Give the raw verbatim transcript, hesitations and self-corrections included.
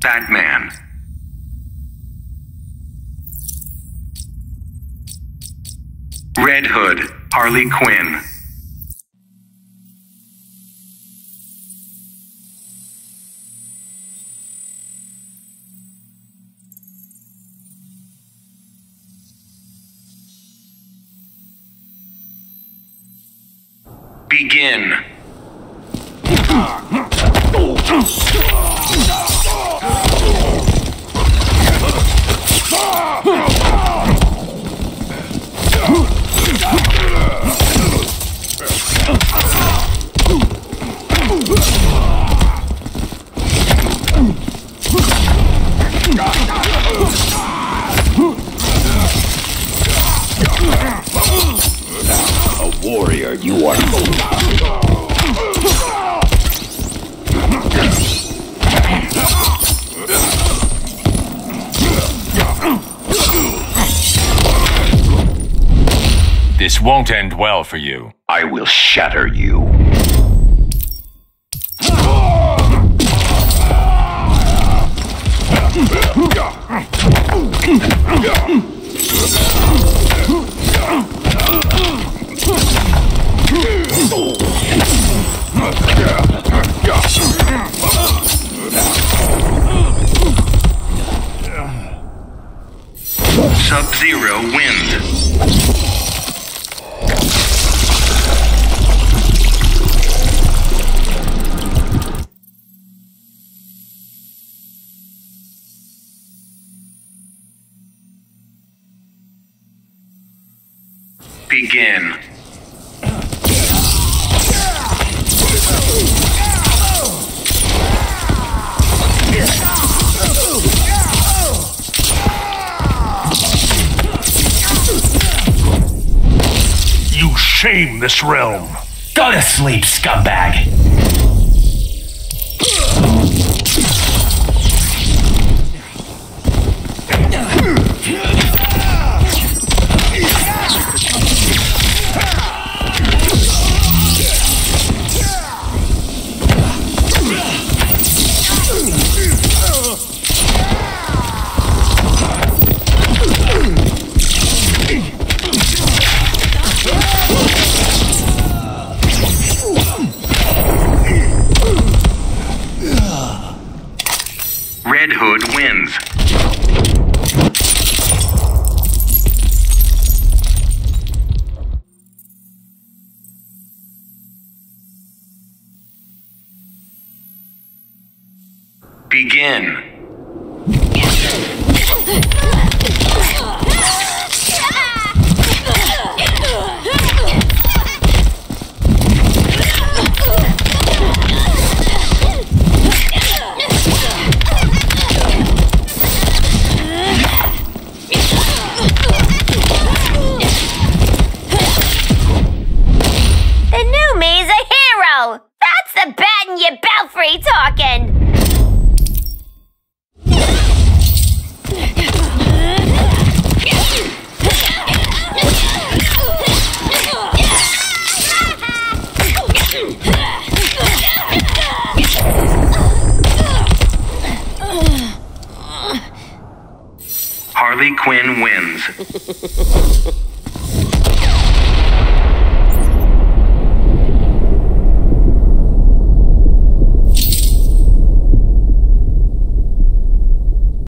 Batman. Red Hood, Harley Quinn. Begin. A warrior, you are. This won't end well for you. I will shatter you. Sub-Zero wins. Begin. You shame this realm. Go to sleep, scumbag. Red Hood wins. Begin. The new me's a hero! That's the bat in your belfry talking! Harley Quinn wins.